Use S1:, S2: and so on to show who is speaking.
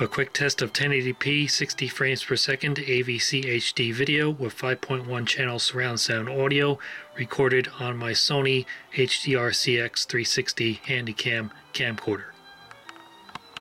S1: A quick test of 1080p 60 frames per second AVC HD video with 5.1 channel surround sound audio recorded on my Sony HDR-CX360 Handycam camcorder.